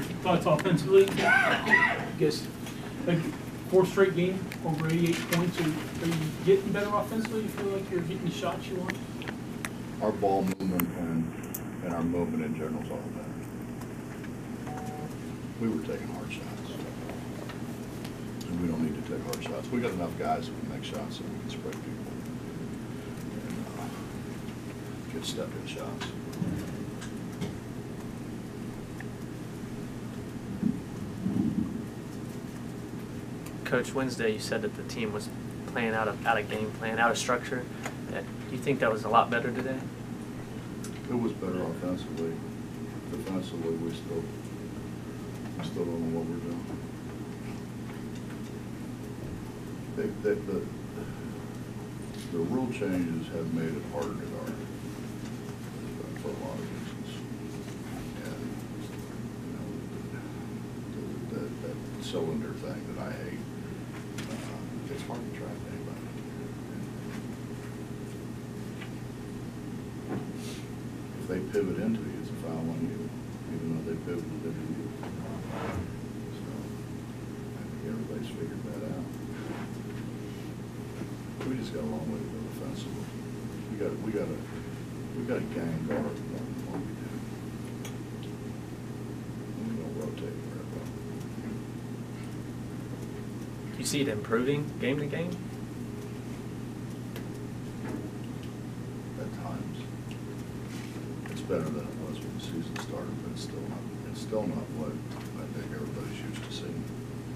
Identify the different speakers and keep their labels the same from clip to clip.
Speaker 1: thoughts offensively? I guess, like, fourth straight game, over 88 points. Are you getting better offensively? You feel like you're getting the shots you want?
Speaker 2: Our ball movement and our movement in general is all better. We were taking hard shots. And we don't need to take hard shots. We got enough guys that can make shots that we can spread people and get step-in shots.
Speaker 3: Coach, Wednesday you said that the team was playing out of game plan, out of structure. Do you think that was a lot better today?
Speaker 2: It was better offensively. Defensively, we still don't know what we're doing. The rule changes have made it harder to guard for a lot of reasons. And that cylinder thing that I hate, it's hard to track anybody. If they pivot into you, it's a foul on you, even though they pivoted into you. So I think everybody's figured that out. We just got a long way to go defensively. We got a gang guard what we do. And we don't rotate very well.
Speaker 3: Do you see it improving game to game?
Speaker 2: At times. It's better than it was when the season started, but it's still not what I think everybody's used to seeing.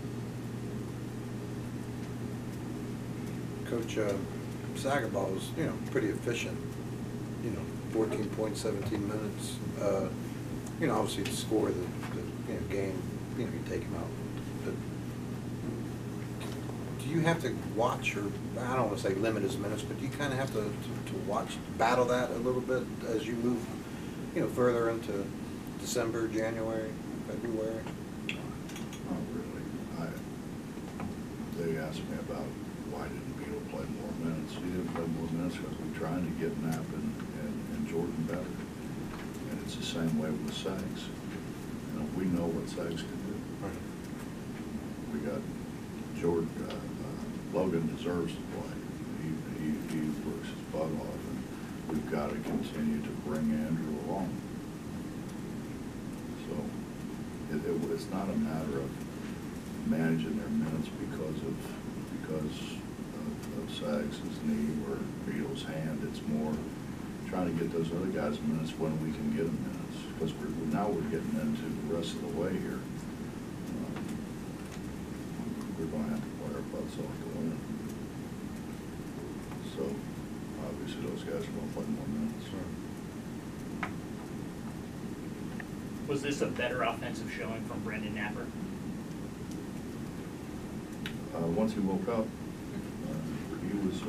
Speaker 4: Coach, Sagabal was, pretty efficient. 14 points, 17 minutes. Obviously to score the game, you take him out. But do you have to watch, or I don't want to say limit his minutes, but do you kind of have to watch, battle that a little bit as you move, further into December, January, February?
Speaker 2: Not really. They asked me about why didn't Beal play more minutes. He didn't play more minutes because we're trying to get Knapp and Jordan better. And it's the same way with Sags. We know what Sags can do.
Speaker 4: Right.
Speaker 2: We got Jordan. Logan deserves to play. He works his butt off, and we've got to continue to bring Andrew along. So it's not a matter of managing their minutes because of Sags' knee or Beal's hand. It's more trying to get those other guys minutes when we can get them minutes, because now we're getting into the rest of the way here. We're going to have to play our butts off to win. So obviously those guys are going to play more minutes.
Speaker 5: Was this a better offensive showing from Brandon Knapper?
Speaker 2: Once he woke up, he was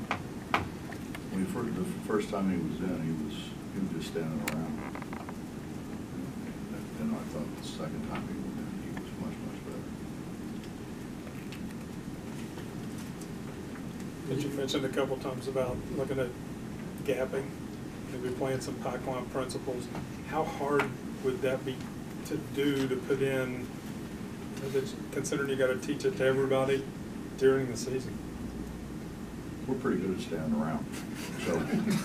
Speaker 2: the first time he was in, he was just standing around. And I thought the second time he was in, he was much better.
Speaker 6: But you mentioned a couple times about looking at gapping, maybe playing some pipeline principles. How hard would that be to do, to put in, considering you got to teach it to everybody during the season?
Speaker 2: We're pretty good at standing around. So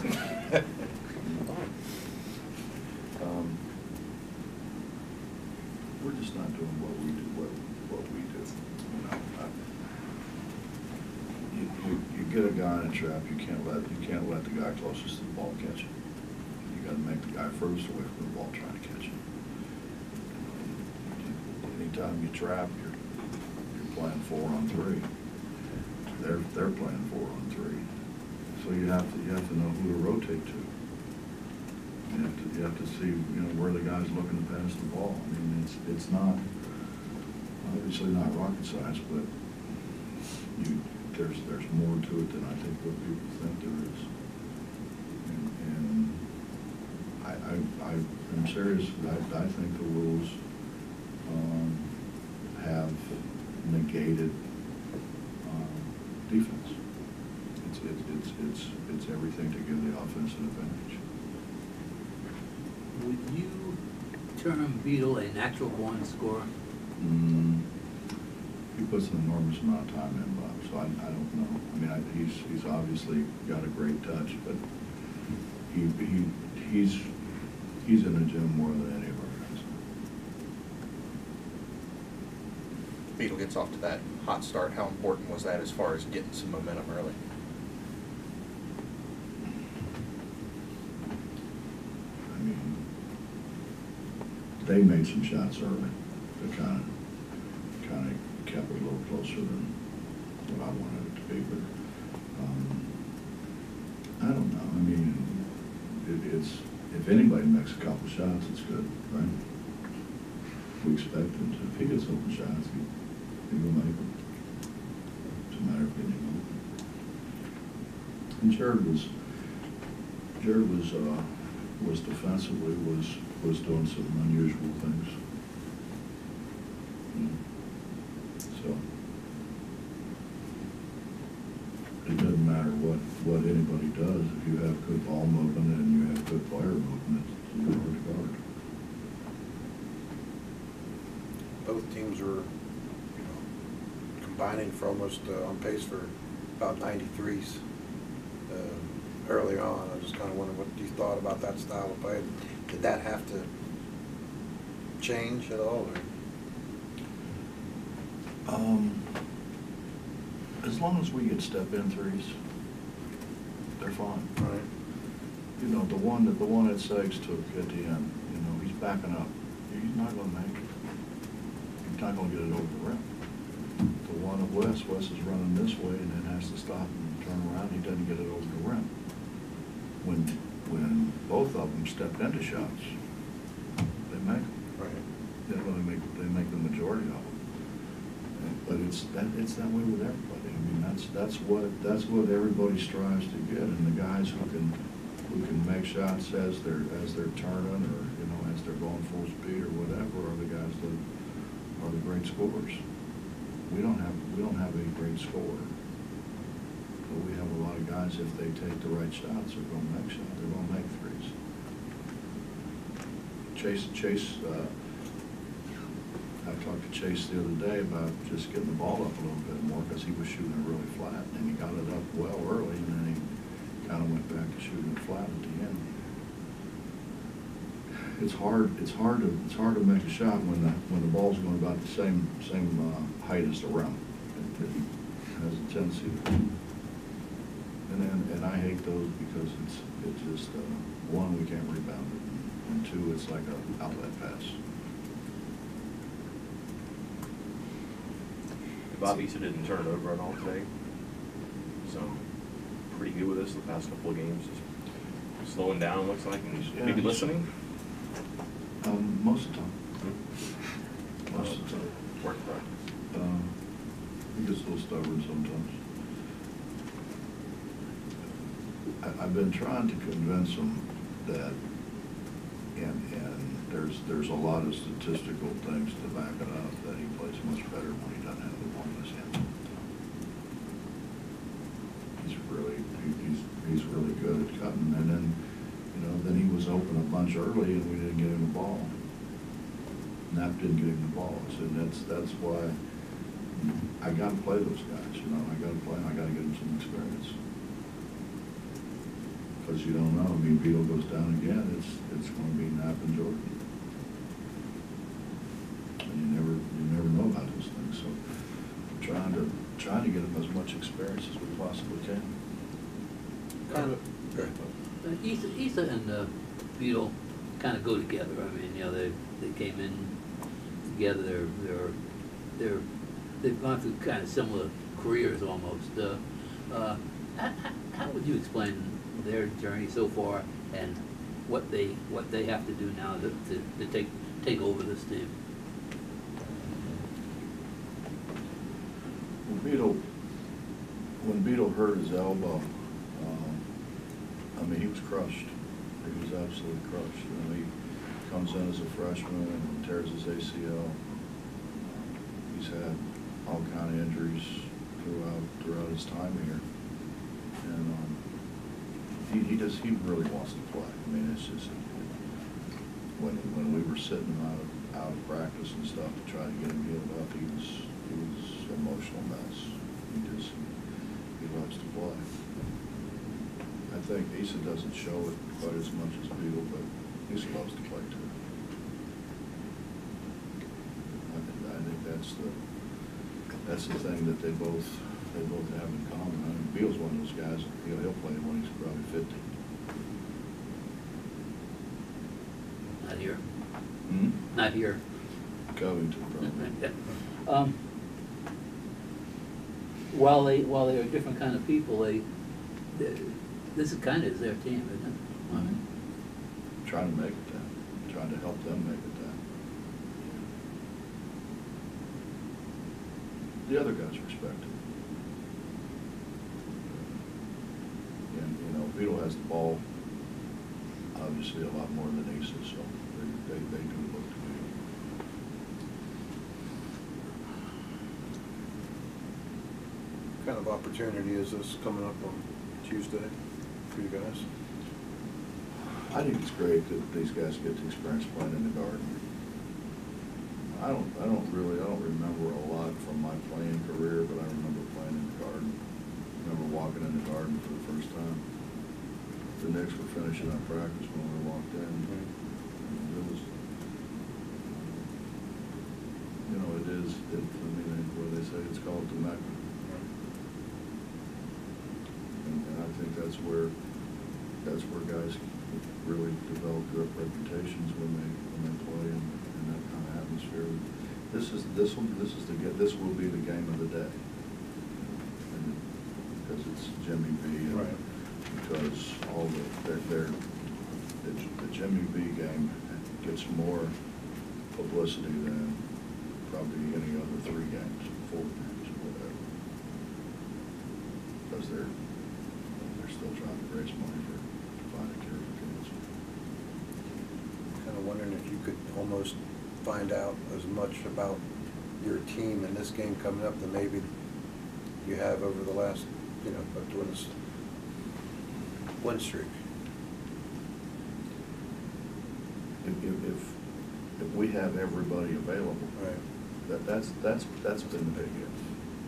Speaker 2: we're just not doing what we do. You get a guy in a trap. You can't let the guy closest to the ball catch it. You got to make the guy furthest away from the ball trying to catch it. Anytime you trap, you're playing 4-on-3. They're playing 4-on-3. So you have to know who to rotate to. You have to see where the guy's looking to pass the ball. I mean, it's not obviously not rocket science, but there's more to it than I think what people think there is. And I'm serious. I think the rules have negated defense. It's everything to give the offense an advantage.
Speaker 1: Would you
Speaker 7: term Beadle a natural born scorer?
Speaker 2: He puts an enormous amount of time in, Bob, so I don't know. I mean, he's obviously got a great touch, but he's in the gym more than any of our guys.
Speaker 8: Beetle gets off to that hot start. How important was that as far as getting some momentum early?
Speaker 2: I mean, they made some shots early that kind of kept it a little closer than what I wanted it to be, but I don't know. I mean, it's if anybody makes a couple shots, it's good, right? We expect him to. If he gets open shots, he will make them. Doesn't matter if he didn't open. And Jared was defensively was doing some unusual things. So it doesn't matter what anybody does. If you have good ball movement and you have good player movement, it's hard to guard.
Speaker 4: Both teams are, combining for almost on pace for about 93s early on. I just kind of wonder what you thought about that style of play. Did that have to change at all? Or?
Speaker 2: As long as we get step-in threes, they're fine.
Speaker 4: Right.
Speaker 2: You know, the one that Sags took at the end, he's backing up. He's not going to make it. He's not going to get it over the rim. The one at Wes is running this way and then has to stop and turn around. He doesn't get it over the rim. When both of them step into shots, they make them.
Speaker 4: Right.
Speaker 2: They make the majority of them. But it's that way with everybody. I mean, that's what everybody strives to get. And the guys who can make shots as they're turning, or as they're going full speed or whatever, are the guys that are the great scorers. We don't have a great scorer, but we have a lot of guys. If they take the right shots, they're going to make shots. They're going to make threes. Chase. I talked to Chase the other day about just getting the ball up a little bit more because he was shooting it really flat, and he got it up well early, and then he kind of went back to shooting it flat at the end. It's hard to make a shot when the ball's going about the same height as the rim. It has a tendency to. And I hate those because it's just one, we can't rebound it, and two, it's like an outlet pass.
Speaker 9: Bob Eason didn't turn it over at all today, so pretty good with us the past couple of games. Just slowing down, looks like, and he's maybe listening.
Speaker 2: Most of the time. Most of the time.
Speaker 9: Work practice.
Speaker 2: He gets a little stubborn sometimes. I've been trying to convince him that, and there's a lot of statistical things to back it up, that he plays much better when he doesn't have the ball in his hands all the time. He's really good at cutting, and then he was open a bunch early and we didn't get him the ball. Knapp didn't get him the ball, so that's why I got to play those guys. I got to play them. I got to get them some experience. Because you don't know. I mean, Beetle goes down again, it's going to be Knapp and Jordan. And you never know about those things. So I'm trying to get them as much experience as we possibly can.
Speaker 7: Issa and Beetle kind of go together. I mean, they came in together. They've gone through kind of similar careers almost. How would you explain their journey so far and what they have to do now to take over this team?
Speaker 2: When Beetle hurt his elbow, he was crushed. He was absolutely crushed. He comes in as a freshman and tears his ACL. He's had all kind of injuries throughout his time here, and he really wants to play. It's just when we were sitting out of practice and stuff to try to get him healed up, he was an emotional mess. He loves to play. I think Issa doesn't show it quite as much as Beal, but Issa loves to play too. I think that's the thing that they both have in common. I mean, Beal's one of those guys, he'll play when he's probably 50.
Speaker 7: Not here.
Speaker 2: Hmm?
Speaker 7: Not here.
Speaker 2: Covington, probably.
Speaker 7: While they are different kind of people, this is kind of their team, isn't it? I mean,
Speaker 2: Trying to make it that. Trying to help them make it that. The other guys respect it. And, Beal has the ball, obviously, a lot more than Issa, so they do look to Beal.
Speaker 4: What kind of opportunity is this coming up on Tuesday for you guys?
Speaker 2: I think it's great that these guys get to experience playing in the Garden. I don't remember a lot from my playing career, but I remember playing in the Garden. I remember walking in the Garden for the first time. The Knicks were finishing our practice when we walked in. It was, what do they say? It's called the Mecca. And I think that's where guys really develop good reputations when they play in that kind of atmosphere. This will be the game of the day, because it's Jimmy V. And
Speaker 4: right.
Speaker 2: Because all the Jimmy V game gets more publicity than probably any other 3 games, 4 games, whatever. Because they're still trying to raise money to find a cure for cancer.
Speaker 4: Kind of wondering if you could almost find out as much about your team in this game coming up than maybe you have over the last, doing this win streak.
Speaker 2: If we have everybody available,
Speaker 4: Right.
Speaker 2: that's been the big if.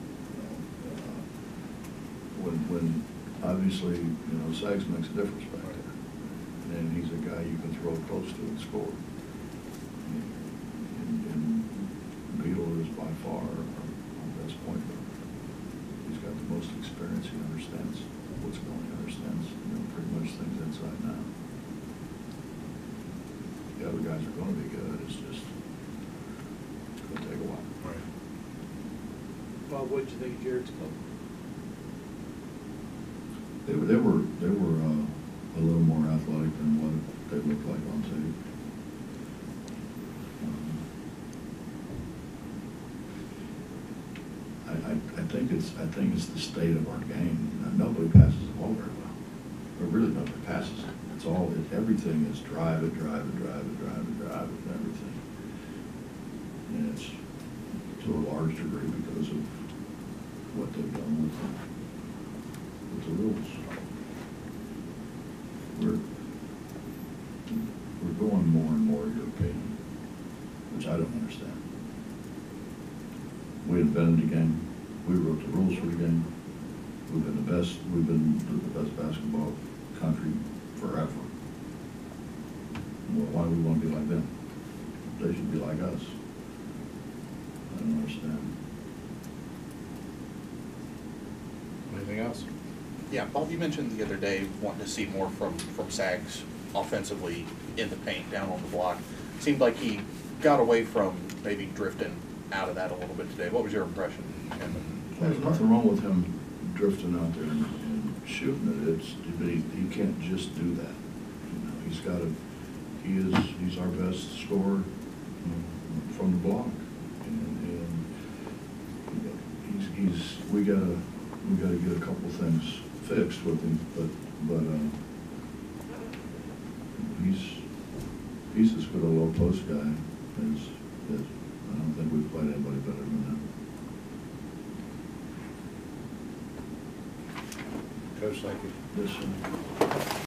Speaker 2: When obviously, Sags makes a difference back there. And he's a guy you can throw close to and score. And Beal is by far our best point guard. He's got the most experience. He understands what's going on. He understands, pretty much things inside now. The other guys are going to be good. It's just going to take a while.
Speaker 4: Right.
Speaker 1: Well, what did you think of Jared's club?
Speaker 2: They were a little more athletic than what they looked like on tape. I think it's the state of our game. Nobody passes the ball very well. Or really nobody passes it. Everything is drive it, and everything. And it's to a large degree because of what they've done with the rules. We're going more and more European, which I don't understand. We invented the game. We wrote the rules for the game. We've been the best basketball country forever. Well, why do we want to be like them? They should be like us. I don't understand.
Speaker 8: Anything else? Yeah, Bob, you mentioned the other day wanting to see more from Sags offensively in the paint, down on the block. Seemed like he got away from maybe drifting out of that a little bit today. What was your impression?
Speaker 2: There's nothing wrong with him drifting out there and shooting it. But he can't just do that. He's our best scorer from the block, and we gotta get a couple things fixed with him. But he's as good a low post guy as I don't think we've played anybody better than him.
Speaker 4: Coach, thank you.
Speaker 2: Yes, sir.